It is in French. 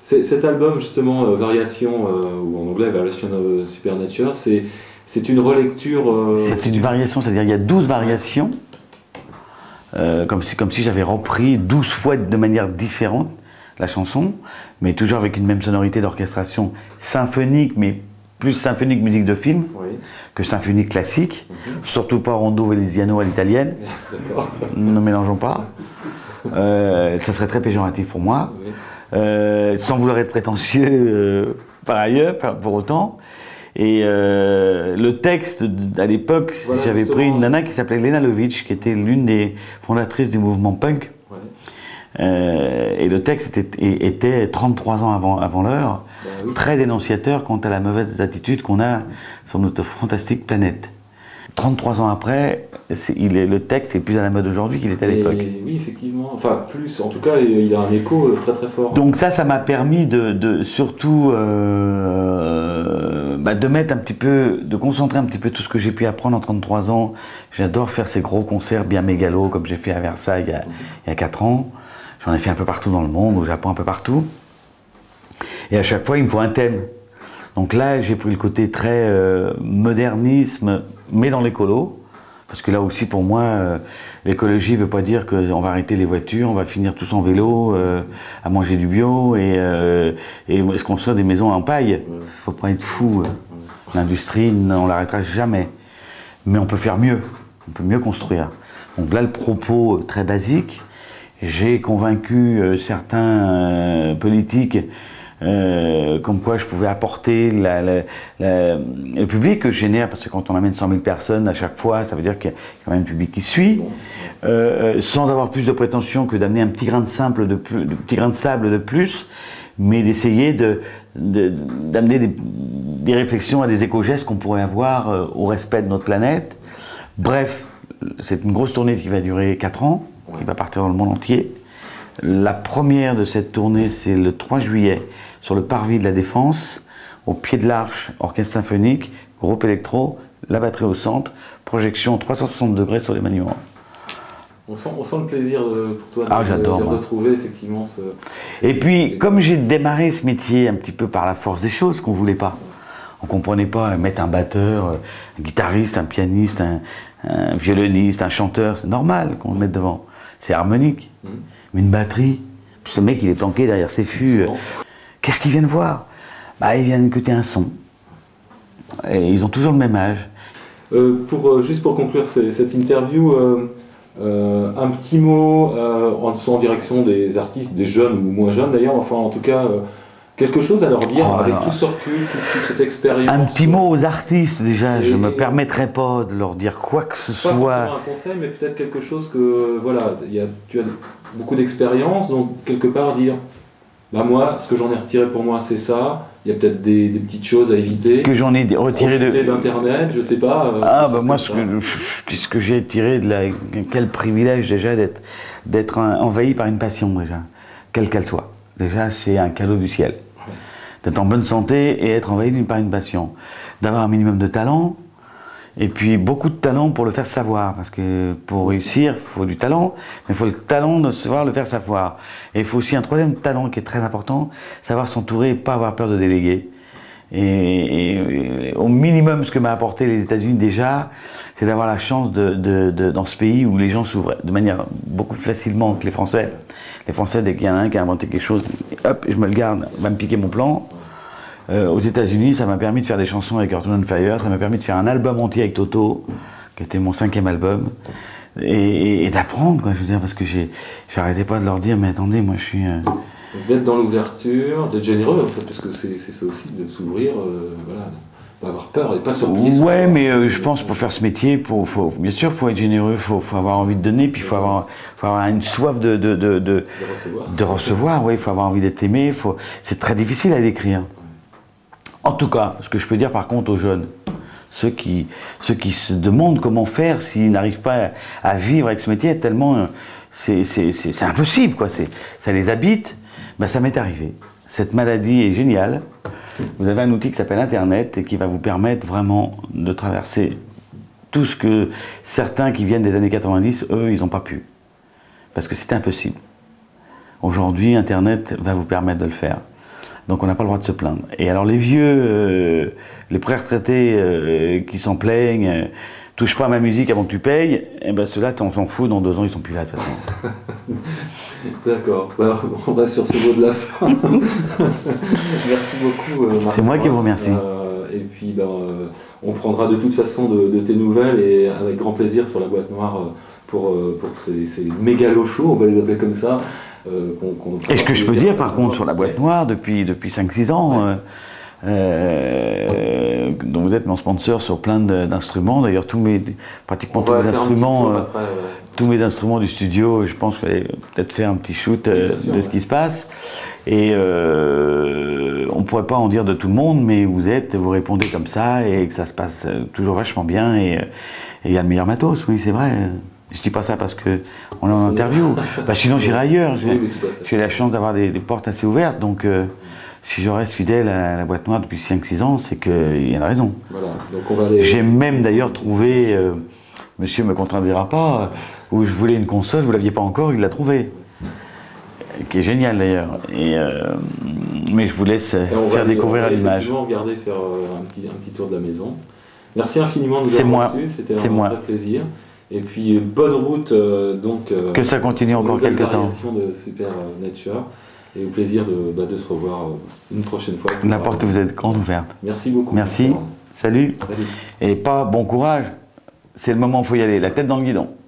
Cet album, justement, Variation, ou en anglais Variation of Supernature, c'est une relecture... C'est une variation, c'est-à-dire il y a 12 variations, comme si j'avais repris 12 fois de manière différente la chanson, mais toujours avec une même sonorité d'orchestration symphonique, mais plus symphonique musique de film que symphonique classique, surtout pas rondo veneziano à l'italienne, ne mélangeons pas, ça serait très péjoratif pour moi, sans vouloir être prétentieux par ailleurs, pour autant. Et le texte, à l'époque, voilà, j'avais pris une nana qui s'appelait Lena Lovitch, qui était l'une des fondatrices du mouvement punk. Et le texte était 33 ans avant l'heure, très dénonciateur quant à la mauvaise attitude qu'on a sur notre fantastique planète. 33 ans après, le texte est plus à la mode aujourd'hui qu'il était à l'époque. Oui, effectivement. Enfin, plus. En tout cas, il a un écho très très fort. Donc ça m'a permis surtout de mettre un petit peu, de concentrer un petit peu tout ce que j'ai pu apprendre en 33 ans. J'adore faire ces gros concerts bien mégalos, comme j'ai fait à Versailles il y a 4 ans. J'en ai fait un peu partout dans le monde, au Japon un peu partout. Et à chaque fois, il me faut un thème. Donc là, j'ai pris le côté très modernisme, mais dans l'écolo. Parce que là aussi, pour moi, l'écologie ne veut pas dire qu'on va arrêter les voitures, on va finir tous en vélo, à manger du bio et se construire des maisons en paille. Il ne faut pas être fou. L'industrie, on ne l'arrêtera jamais. Mais on peut faire mieux. On peut mieux construire. Donc là, le propos très basique. J'ai convaincu certains politiques comme quoi je pouvais apporter le public que je génère, parce que quand on amène 100 000 personnes à chaque fois, ça veut dire qu'il y a quand même un public qui suit, sans avoir plus de prétention que d'amener un petit grain de sable de plus, mais d'essayer d'amener des réflexions à des éco-gestes qu'on pourrait avoir au respect de notre planète. Bref, c'est une grosse tournée qui va durer 4 ans. Il va partir dans le monde entier. La première de cette tournée, c'est le 3 juillet, sur le parvis de la Défense, au pied de l'Arche, orchestre symphonique, groupe électro, la batterie au centre, projection 360 degrés sur les monuments. On sent le plaisir pour toi de retrouver effectivement Et puis, comme j'ai démarré ce métier un petit peu par la force des choses, qu'on ne voulait pas. On ne comprenait pas mettre un batteur, un guitariste, un pianiste, un violoniste, un chanteur, c'est normal qu'on le mette devant. C'est harmonique. Mais une batterie, ce mec il est planqué derrière ses fûts. Qu'est-ce qu'ils viennent voir? Ils viennent écouter un son. Et ils ont toujours le même âge. Juste pour conclure cette interview, un petit mot en direction des artistes, des jeunes ou moins jeunes d'ailleurs, enfin en tout cas, quelque chose à leur dire avec tout ce recul, toute cette expérience. Un petit mot aux artistes déjà, je ne me permettrai pas de leur dire quoi que ce soit. Pas forcément un conseil, mais peut-être quelque chose que, voilà, tu as beaucoup d'expérience, donc quelque part dire, moi, ce que j'en ai retiré pour moi, c'est ça. Il y a peut-être des petites choses à éviter. Que j'en ai retiré d'Internet, je sais pas. Moi, ce que j'ai tiré quel privilège déjà d'être envahi par une passion déjà, quelle qu'elle soit. Déjà, c'est un cadeau du ciel. D'être en bonne santé et être envahi par une passion. D'avoir un minimum de talent, et puis beaucoup de talent pour le faire savoir. Parce que pour réussir, il faut du talent, mais il faut le talent de savoir le faire savoir. Et il faut aussi un troisième talent qui est très important, savoir s'entourer et pas avoir peur de déléguer. Et au minimum, ce que m'a apporté les États-Unis déjà, c'est d'avoir la chance dans ce pays où les gens s'ouvrent de manière beaucoup plus facilement que les Français. Les Français, dès qu'il y en a un qui a inventé quelque chose, hop, je me le garde, va me piquer mon plan. Aux États-Unis, ça m'a permis de faire des chansons avec Earth, Wind & Fire, ça m'a permis de faire un album entier avec Toto, qui était mon 5e album, et d'apprendre, quoi, je veux dire, parce que j'arrêtais pas de leur dire, mais attendez, moi je suis... D'être dans l'ouverture, d'être généreux, en fait, parce que c'est ça aussi, de s'ouvrir, voilà, pas avoir peur et pas se replier. Ouais, mais je pense pour faire ce métier, bien sûr, il faut être généreux, il faut avoir envie de donner, puis il faut avoir une soif de recevoir, ouais, il faut avoir envie d'être aimé, c'est très difficile à décrire. En tout cas, ce que je peux dire par contre aux jeunes, ceux qui se demandent comment faire s'ils n'arrivent pas à vivre avec ce métier, tellement c'est impossible, quoi, ça les habite, ça m'est arrivé. Cette maladie est géniale. Vous avez un outil qui s'appelle Internet et qui va vous permettre vraiment de traverser tout ce que certains qui viennent des années 90, eux, ils n'ont pas pu. Parce que c'est impossible. Aujourd'hui, Internet va vous permettre de le faire. Donc on n'a pas le droit de se plaindre. Et alors les vieux, les pré-retraités qui s'en plaignent, touche pas à ma musique avant que tu payes, et ben ceux-là, on s'en fout, dans 2 ans ils sont plus là de toute façon. D'accord, alors, on reste sur ce mot de la fin. Merci beaucoup Martin. C'est moi qui vous remercie. Et puis on prendra de toute façon de tes nouvelles et avec grand plaisir sur la boîte noire pour ces mégalos shows, on va les appeler comme ça. Et ce que je peux dire par contre sur la boîte noire depuis 5-6 ans, dont vous êtes mon sponsor sur plein d'instruments, d'ailleurs pratiquement tous mes instruments du studio, je pense que je vais peut-être faire un petit shoot de ce qui se passe. Et on ne pourrait pas en dire de tout le monde, mais vous répondez comme ça et que ça se passe toujours vachement bien et il y a le meilleur matos, oui c'est vrai. Je dis pas ça parce qu'on est en interview, sinon j'irai ailleurs. J'ai la chance d'avoir des portes assez ouvertes, donc si je reste fidèle à la boîte noire depuis 5-6 ans, c'est qu'il y a une raison. Voilà. Donc j'ai même d'ailleurs trouvé, monsieur me contredira pas, où je voulais une console, vous ne l'aviez pas encore, il l'a trouvé. Qui est génial d'ailleurs. Mais je vous laisse faire découvrir à l'image. On va regarder faire un petit tour de la maison. Merci infiniment de nous avoir reçus, c'était un vrai plaisir. Et puis bonne route que ça continue encore quelques temps. De Super Nature. Et au plaisir de se revoir une prochaine fois. La porte vous êtes grande ouverte. Merci beaucoup. Merci. Salut. Et bon courage. C'est le moment où il faut y aller. La tête dans le guidon.